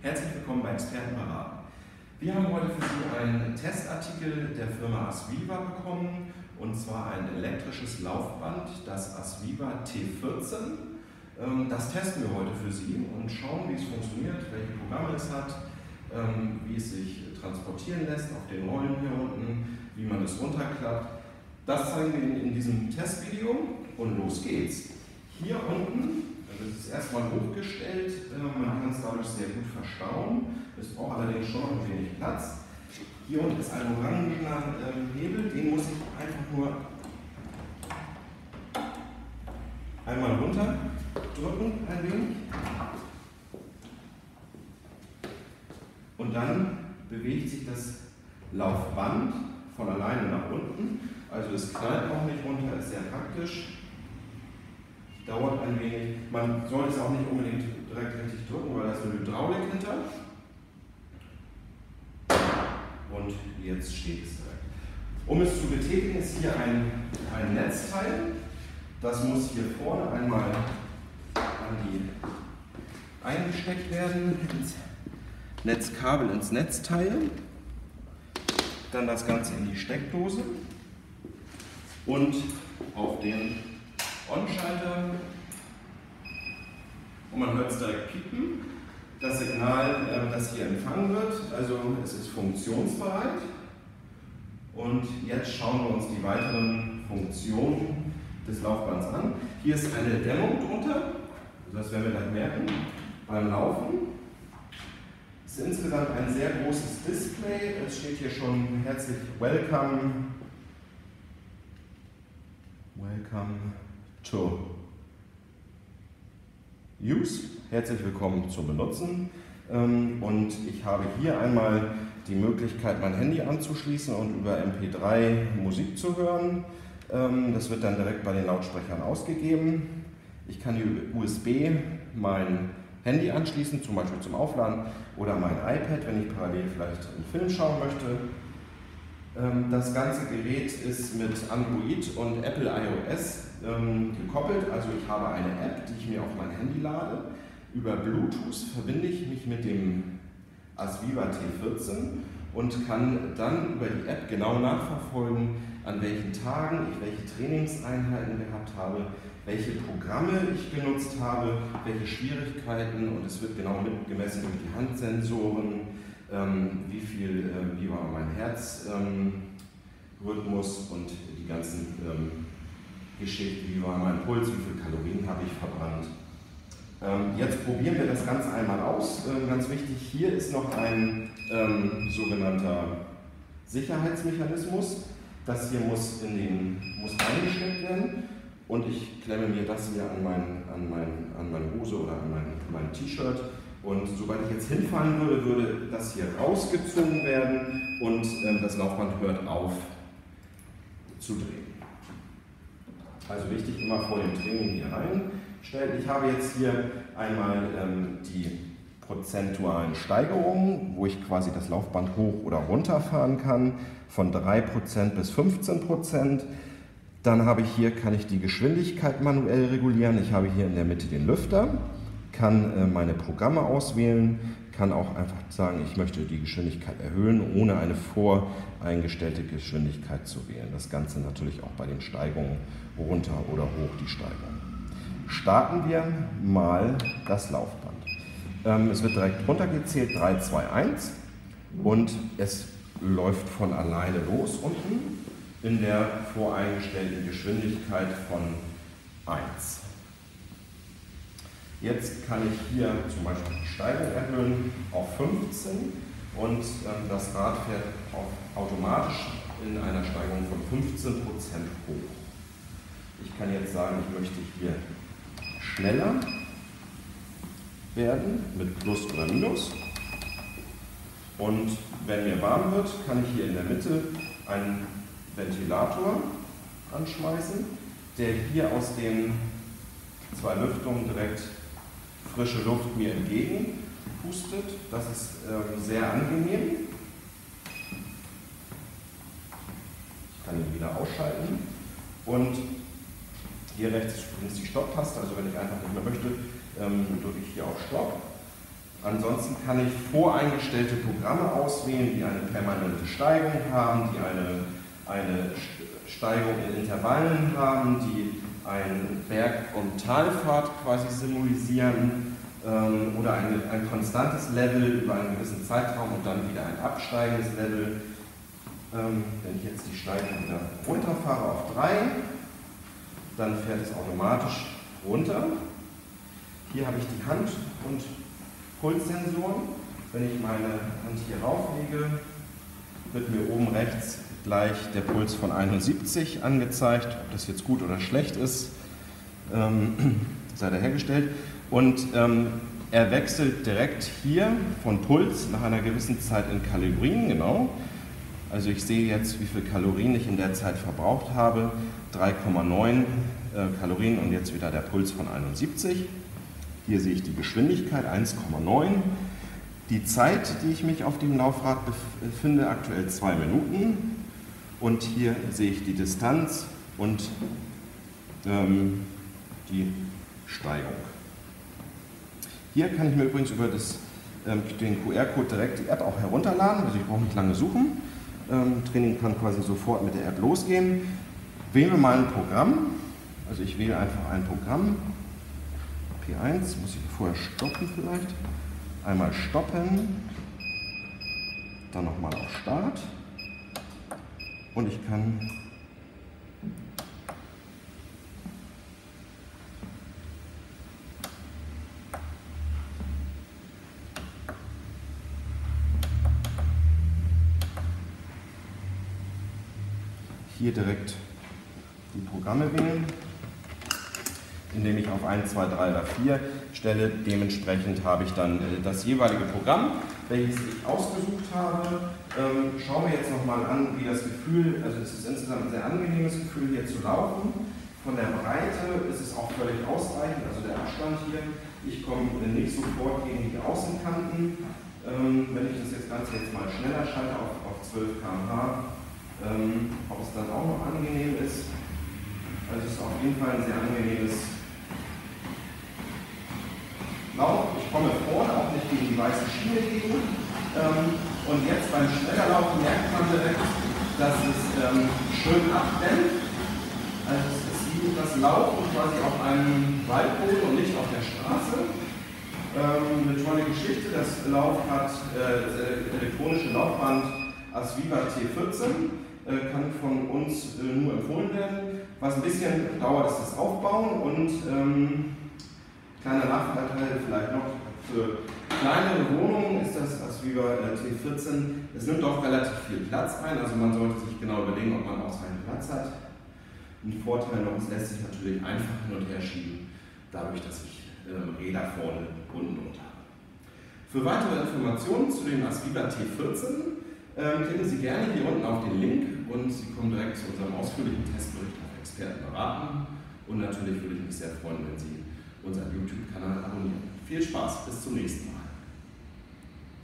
Herzlich willkommen bei Expertenberaten. Wir haben heute für Sie einen Testartikel der Firma ASVIVA bekommen, und zwar ein elektrisches Laufband, das ASVIVA T14. Das testen wir heute für Sie und schauen, wie es funktioniert, welche Programme es hat, wie es sich transportieren lässt auf den Rollen hier unten, wie man es runterklappt. Das zeigen wir Ihnen in diesem Testvideo und los geht's. Hier unten, das ist erstmal hochgestellt, man kann es dadurch sehr gut verstauen. Es braucht allerdings schon noch ein wenig Platz. Hier unten ist ein orangener Hebel, den muss ich einfach nur einmal runterdrücken, ein wenig. Und dann bewegt sich das Laufband von alleine nach unten. Also es knallt auch nicht runter, ist sehr praktisch. Dauert ein wenig. Man sollte es auch nicht unbedingt direkt richtig drücken, weil da ist eine Hydraulik hinter. Und jetzt steht es direkt. Um es zu betätigen, ist hier ein Netzteil. Das muss hier vorne einmal eingesteckt werden, ins Netzkabel, ins Netzteil. Dann das Ganze in die Steckdose und auf den On-Schalter. Und man hört es direkt piepen. Das Signal, das hier empfangen wird, also es ist funktionsbereit. Und jetzt schauen wir uns die weiteren Funktionen des Laufbands an. Hier ist eine Dämmung drunter, das werden wir gleich merken beim Laufen. Es ist insgesamt ein sehr großes Display. Es steht hier schon herzlich Welcome to Use. Herzlich willkommen zum Benutzen. Und ich habe hier einmal die Möglichkeit, mein Handy anzuschließen und über MP3 Musik zu hören. Das wird dann direkt bei den Lautsprechern ausgegeben. Ich kann über USB mein Handy anschließen, zum Beispiel zum Aufladen, oder mein iPad, wenn ich parallel vielleicht einen Film schauen möchte. Das ganze Gerät ist mit Android und Apple iOS gekoppelt, also ich habe eine App, die ich mir auf mein Handy lade. Über Bluetooth verbinde ich mich mit dem ASVIVA T14 und kann dann über die App genau nachverfolgen, an welchen Tagen ich welche Trainingseinheiten gehabt habe, welche Programme ich genutzt habe, welche Schwierigkeiten, und es wird genau mitgemessen durch die Handsensoren, wie war mein Herzrhythmus und die ganzen Geschichten, wie war mein Puls, wie viele Kalorien habe ich verbrannt. Jetzt probieren wir das Ganze einmal aus. Ganz wichtig, hier ist noch ein sogenannter Sicherheitsmechanismus. Das hier muss eingesteckt werden. Und ich klemme mir das hier an meine Hose oder an mein T-Shirt. Und sobald ich jetzt hinfallen würde, würde das hier rausgezogen werden und das Laufband hört auf zu drehen. Also wichtig, immer vor dem Training hier reinstellen. Ich habe jetzt hier einmal die prozentualen Steigerungen, wo ich quasi das Laufband hoch oder runter fahren kann, von 3% bis 15%. Dann kann ich die Geschwindigkeit manuell regulieren. Ich habe hier in der Mitte den Lüfter, kann meine Programme auswählen, kann auch einfach sagen, ich möchte die Geschwindigkeit erhöhen, ohne eine voreingestellte Geschwindigkeit zu wählen. Das Ganze natürlich auch bei den Steigungen runter oder hoch die Steigung. Starten wir mal das Laufband. Es wird direkt runtergezählt, 3, 2, 1, und es läuft von alleine los unten in der voreingestellten Geschwindigkeit von 1. Jetzt kann ich hier zum Beispiel die Steigung erhöhen auf 15 und das Rad fährt automatisch in einer Steigung von 15% hoch. Ich kann jetzt sagen, ich möchte hier schneller werden mit Plus oder Minus. Und wenn mir warm wird, kann ich hier in der Mitte einen Ventilator anschmeißen, der hier aus den 2 Lüftungen direkt frische Luft mir entgegenpustet. Das ist sehr angenehm. Ich kann ihn wieder ausschalten. Und hier rechts ist übrigens die Stopp-Taste, also wenn ich einfach nicht mehr möchte, drücke ich hier auf Stopp. Ansonsten kann ich voreingestellte Programme auswählen, die eine permanente Steigung haben, die eine Steigung in Intervallen haben, die eine Berg- und Talfahrt quasi symbolisieren oder ein konstantes Level über einen gewissen Zeitraum und dann wieder ein absteigendes Level. Wenn ich jetzt die Steigung wieder runterfahre auf 3, dann fährt es automatisch runter. Hier habe ich die Hand- und Pulssensoren. Wenn ich meine Hand hier rauflege, wird mir oben rechts gleich der Puls von 71 angezeigt. Ob das jetzt gut oder schlecht ist, sei dahergestellt. Und er wechselt direkt hier von Puls nach einer gewissen Zeit in Kalorien, genau. Also ich sehe jetzt, wie viel Kalorien ich in der Zeit verbraucht habe. 3,9 Kalorien und jetzt wieder der Puls von 71. Hier sehe ich die Geschwindigkeit 1,9. Die Zeit, die ich mich auf dem Laufrad befinde, aktuell 2 Minuten. Und hier sehe ich die Distanz und die Steigung. Hier kann ich mir übrigens über den QR-Code direkt die App auch herunterladen. Also ich brauche nicht lange suchen. Training kann quasi sofort mit der App losgehen. Wählen wir mal ein Programm. Also ich wähle einfach ein Programm. P1, muss ich vorher stoppen vielleicht. Einmal stoppen. Dann nochmal auf Start. Und ich kann hier direkt die Programme wählen, indem ich auf 1, 2, 3 oder 4 stelle. Dementsprechend habe ich dann das jeweilige Programm, welches ich ausgesucht habe. Schauen wir jetzt nochmal an, wie das Gefühl, also es ist insgesamt ein sehr angenehmes Gefühl hier zu laufen. Von der Breite ist es auch völlig ausreichend, also der Abstand hier. Ich komme nicht sofort gegen die Außenkanten. Wenn ich das Ganze jetzt mal schneller schalte auf 12 km/h, ob es dann auch noch angenehm ist. Also es ist auf jeden Fall ein sehr angenehmes Lauf. Ich komme vorne auch nicht gegen die weiße Schiene gegen. Und jetzt beim Schnellerlaufen merkt man direkt, dass es schön abdämpft. Also es ist wie das Laufen quasi auf einem Waldboden und nicht auf der Straße. Eine tolle Geschichte. Das Lauf hat das elektronische Laufband Asviva T14. Kann von uns nur empfohlen werden. Was ein bisschen dauert, ist das Aufbauen und kleiner Nachteil vielleicht noch für kleinere Wohnungen ist das Asviva T14. Es nimmt doch relativ viel Platz ein, also man sollte sich genau überlegen, ob man ausreichend Platz hat. Ein Vorteil noch, es lässt sich natürlich einfach hin und her schieben, dadurch, dass ich Räder vorne und unten habe. Für weitere Informationen zu dem Asviva T14 klicken Sie gerne hier unten auf den Link und Sie kommen direkt zu unserem ausführlichen Testbericht auf Experten beraten. Und natürlich würde ich mich sehr freuen, wenn Sie unseren YouTube-Kanal abonnieren. Viel Spaß, bis zum nächsten Mal.